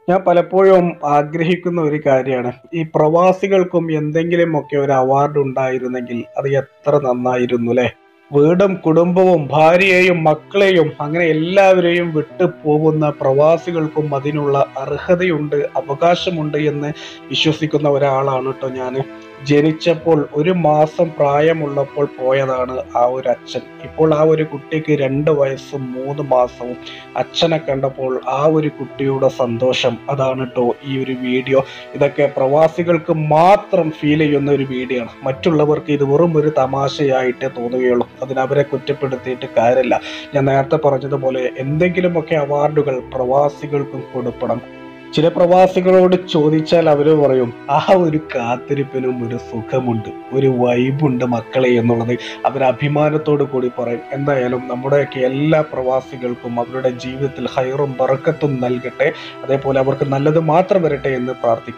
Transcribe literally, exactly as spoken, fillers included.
ഞാൻ പലപ്പോഴും ആഗ്രഹിക്കുന്ന ഒരു കാര്യമാണ് ഈ പ്രവാസികൾക്കും എന്തെങ്കിലുമൊക്കെ ഒരു അവാർഡ് ഉണ്ടായിരുന്നെങ്കിൽ അത് എത്ര നന്നായിരുന്നു അല്ലെ. വീടും കുടുംബവും ഭാര്യയെയും മക്കളെയും അങ്ങനെ എല്ലാവരെയും വിട്ടു പോകുന്ന പ്രവാസികൾക്കും അതിനുള്ള അർഹതയുണ്ട്, അവകാശമുണ്ട് എന്ന് വിശ്വസിക്കുന്ന ഒരാളാണ് കേട്ടോ ഞാൻ. ജനിച്ചപ്പോൾ ഒരു മാസം പ്രായമുള്ളപ്പോൾ പോയതാണ് ആ ഒരു അച്ഛൻ. ഇപ്പോൾ ആ ഒരു കുട്ടിക്ക് രണ്ട് വയസ്സും മൂന്ന് മാസവും. അച്ഛനെ കണ്ടപ്പോൾ ആ ഒരു കുട്ടിയുടെ സന്തോഷം അതാണ് കേട്ടോ ഈ ഒരു വീഡിയോ. ഇതൊക്കെ പ്രവാസികൾക്ക് മാത്രം ഫീൽ ചെയ്യുന്ന ഒരു വീഡിയോ ആണ്. മറ്റുള്ളവർക്ക് ഇത് വെറും ഒരു തമാശയായിട്ടേ തോന്നുകയുള്ളൂ. അതിനവരെ കുറ്റപ്പെടുത്തിയിട്ട് കാര്യമില്ല. ഞാൻ നേരത്തെ പറഞ്ഞതുപോലെ എന്തെങ്കിലുമൊക്കെ അവാർഡുകൾ പ്രവാസികൾക്കും കൊടുക്കണം. ചില പ്രവാസികളോട് ചോദിച്ചാൽ അവര് പറയും ആ ഒരു കാത്തിരിപ്പിനും ഒരു സുഖമുണ്ട്, ഒരു വൈബുണ്ട് മക്കളെ എന്നുള്ളത് അവർ അഭിമാനത്തോടു കൂടി പറയും. എന്തായാലും നമ്മുടെയൊക്കെ എല്ലാ പ്രവാസികൾക്കും അവരുടെ ജീവിതത്തിൽ ഹൈറും ബറക്കത്തും നൽകട്ടെ. അതേപോലെ അവർക്ക് നല്ലത് മാത്രം വരട്ടെ എന്ന് പ്രാർത്ഥിക്കുന്നു.